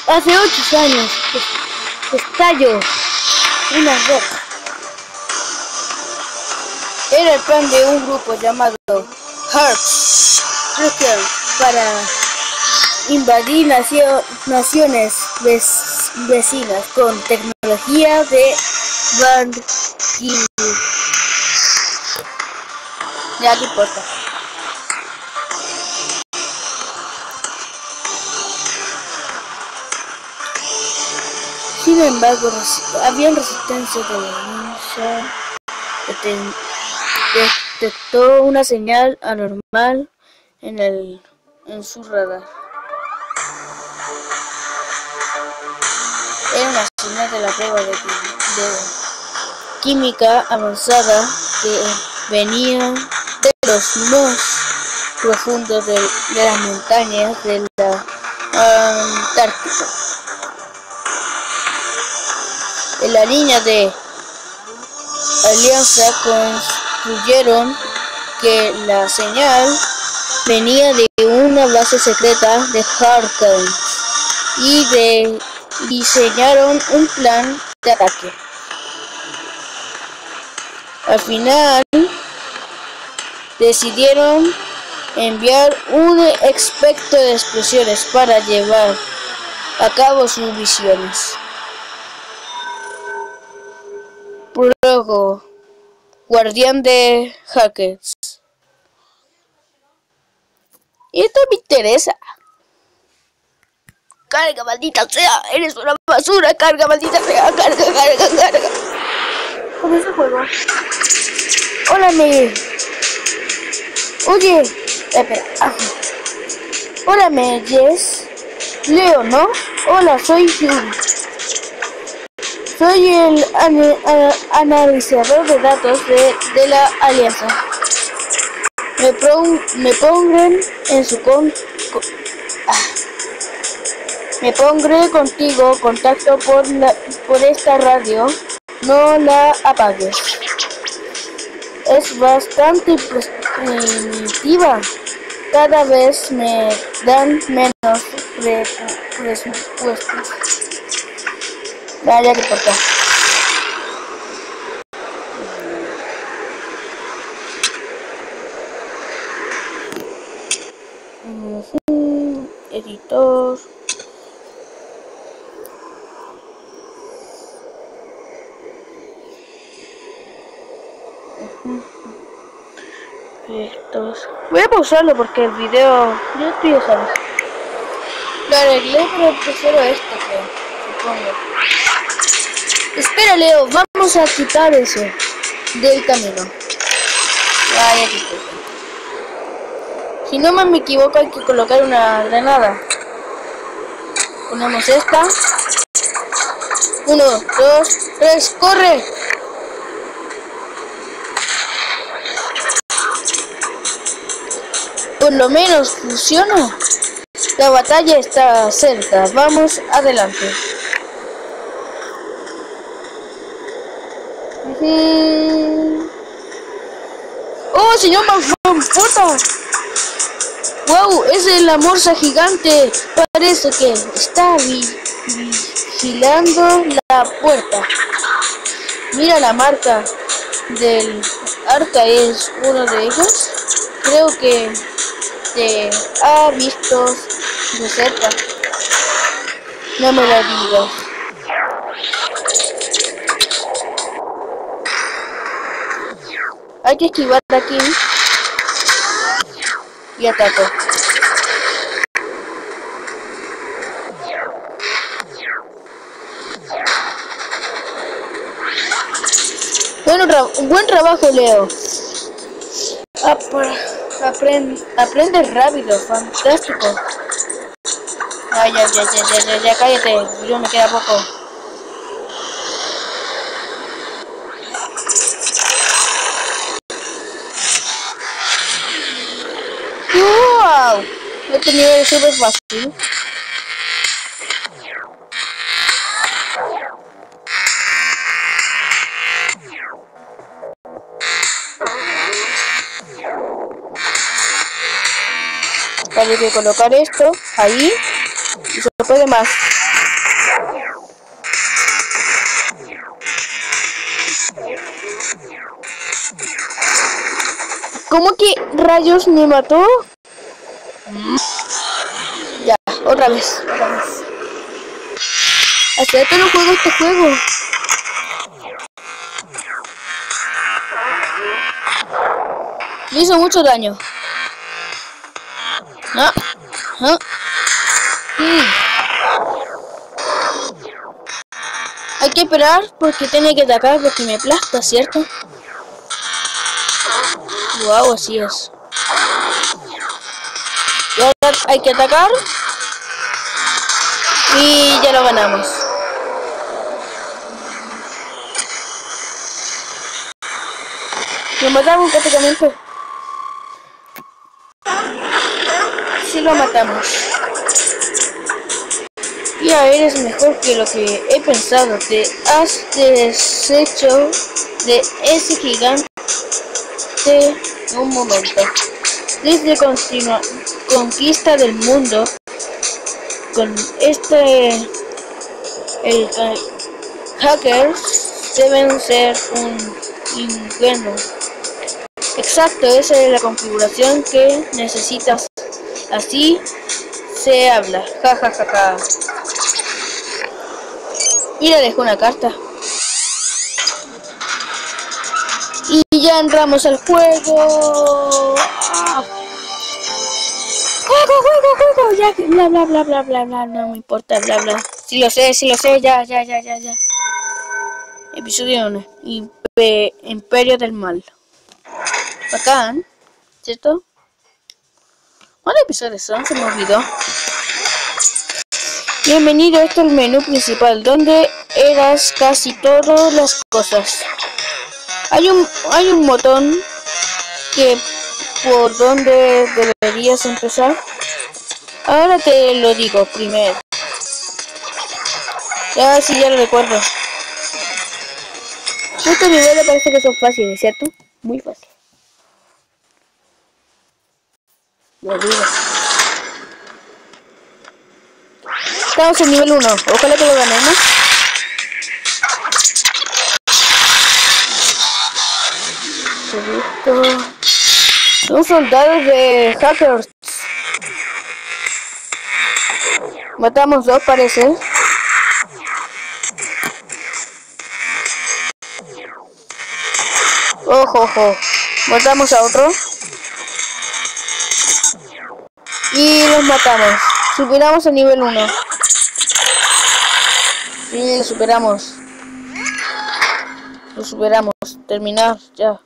Hace 8 años estalló una roca. Era el plan de un grupo llamado Hearts para invadir naciones vecinas con tecnología de Vanguard. Ya no importa. Sin embargo, había resistencia de la ninja. Detectó una señal anormal en su radar. Era una señal de la prueba de química avanzada que venía de los más profundos de las montañas de la Antártica. En la línea de alianza concluyeron que la señal venía de una base secreta de Harkon y diseñaron un plan de ataque. Al final decidieron enviar un experto de explosiones para llevar a cabo sus misiones. Luego, guardián de hackers. Y esto me interesa. Carga, maldita sea, eres una basura, carga, maldita sea, carga. ¿Cómo es el juego? Hola, Oye, espera. Hola, Yes. Leo, ¿no? Hola, soy Yuri. Soy el analizador de datos de la alianza. Me pondré contigo contacto por esta radio. No la apagues. Es bastante primitiva. Cada vez me dan menos presupuestos. Vaya que importa. Editor. Estos. Voy a pausarlo porque el video yo estoy dejando. Lo arreglé, pero prefiero esto que supongo. Espera, Leo, vamos a quitar eso del camino. Vaya que si no me equivoco, hay que colocar una granada. Ponemos esta. 1, 2, 3, ¡corre! Por lo menos funciona. La batalla está cerca. Vamos adelante. ¡Oh, señor Mamputa! ¡Wow! Es la morsa gigante. Parece que está vigilando la puerta. Mira la marca del arca. ¿Es uno de ellos? Creo que te ha visto de cerca. No me lo digas. Hay que esquivar aquí y ataco. Bueno, buen trabajo, Leo. Aprende rápido, fantástico. Ay, ya, cállate, yo me queda poco. ¡Wow! Este nivel es súper fácil. Hay que colocar esto ahí Y se puede más. ¿Cómo que rayos me mató? Ya, otra vez. Hasta esto no juego este juego. Me hizo mucho daño. No. No. Hay que esperar porque tiene que atacar porque me aplasta, ¿cierto? Wow, así es. Y ahora hay que atacar. Y ya lo ganamos. Lo matamos prácticamente. Sí lo matamos. Ya eres mejor que lo que he pensado. Te has deshecho de ese gigante en un momento. Desde conquista del mundo con el hackers deben ser un ingenuo. Exacto, esa es la configuración que necesitas. Así se habla. Ja ja ja ja. Y le dejo una carta. Y ya entramos al juego. Juego. Ya, bla. No me importa, bla. Si lo sé, ya. Episodio 1. Imperio del Mal. Bacán, ¿cierto? ¿Cuántos episodios son? Se me olvidó. Bienvenido, esto es el menú principal, donde eras casi todas las cosas. Hay un botón que por donde deberías empezar. Ahora te lo digo primero. Ya sí, ya lo recuerdo. Estos niveles parece que son fáciles, ¿cierto? Muy fácil. Lo digo. Estamos en nivel 1. Ojalá que lo ganemos. Son soldados de hackers. Matamos 2, parece. Ojo. Matamos a otro. Y los matamos. Superamos el nivel 1. Sí, lo superamos. Terminar, ya.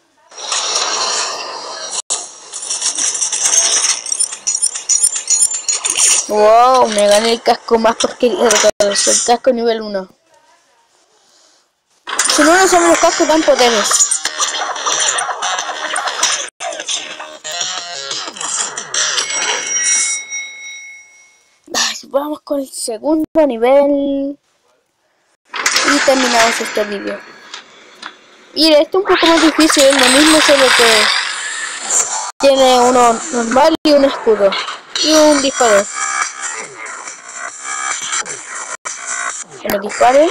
Wow, me gané el casco más porquería de todos. El casco nivel 1. Si no son los cascos dan poderes. Vamos con el segundo nivel. Y terminamos este vídeo. Mira, esto es un poco más difícil. Lo mismo, solo que tiene uno normal y un escudo. Y un disparo. Que me dispare.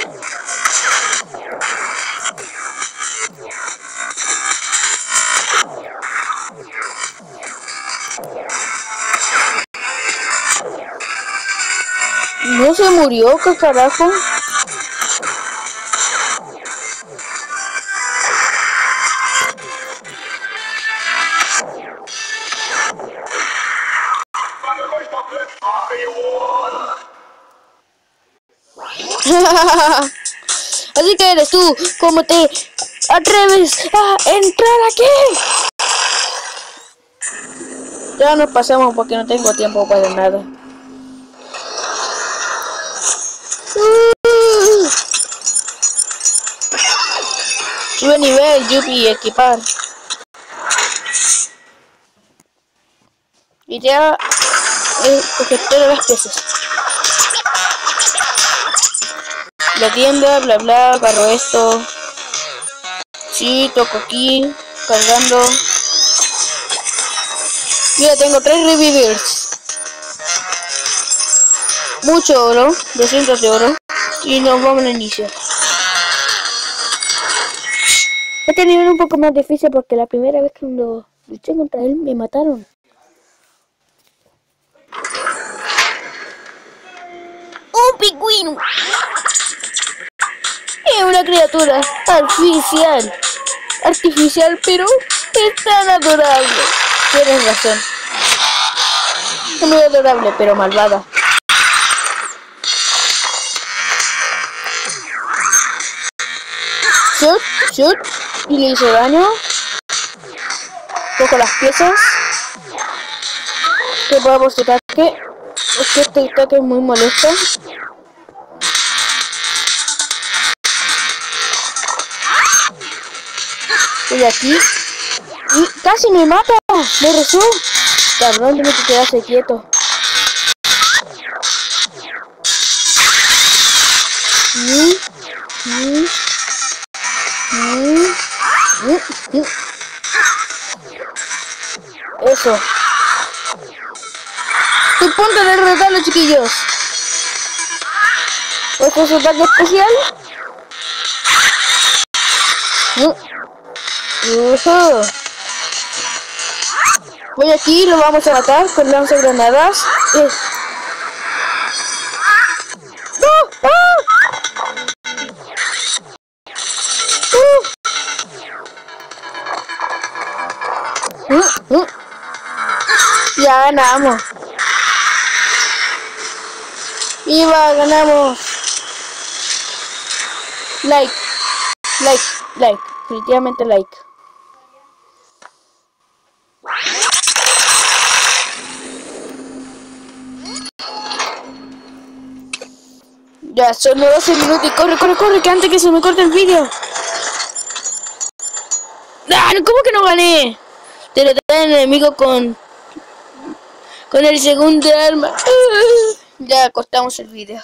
¿No se murió? ¿Qué carajo? Así que eres tú, ¿cómo te atreves a entrar aquí? Ya nos pasamos porque no tengo tiempo para nada. Sube nivel, Yupi, equipar. Y ya coger las piezas. La tienda, bla, agarro esto. Sí, toco aquí, cargando. Mira, tengo 3 revivers. mucho oro, 200 de oro, y nos vamos al inicio. Este nivel es un poco más difícil porque la primera vez que cuando luché contra él me mataron. ¡Un pingüino! Es una criatura artificial, pero es tan adorable. Tienes razón. Es muy adorable, pero malvada. Shoot, y le hizo daño. Cojo las piezas. Que podamos ataque. Es que este ataque es muy molesto. Estoy aquí. Y casi me mata. Me rezó. Cabrón, tiene que quedarse quieto. Eso. Estoy a punto de derrotarlo, chiquillos. Este es su ataque especial. Voy aquí, lo vamos a matar con lanzagranadas. Ya ganamos. ¡Viva! Ganamos. Like. Definitivamente like. Ya son 12 minutos y corre, que antes que se me corte el vídeo. ¡Ah! ¿Cómo que no gané? Derrotar al enemigo con el segundo arma. Ya cortamos el vídeo.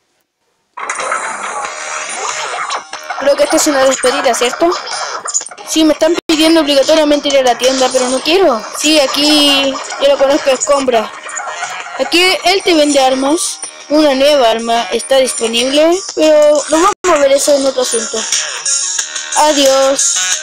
Creo que esta es una despedida, ¿cierto? Sí, me están pidiendo obligatoriamente ir a la tienda, pero no quiero. Sí, aquí yo lo conozco, es compra. Aquí él te vende armas. Una nueva arma está disponible, pero nos vamos a ver eso en otro asunto. Adiós.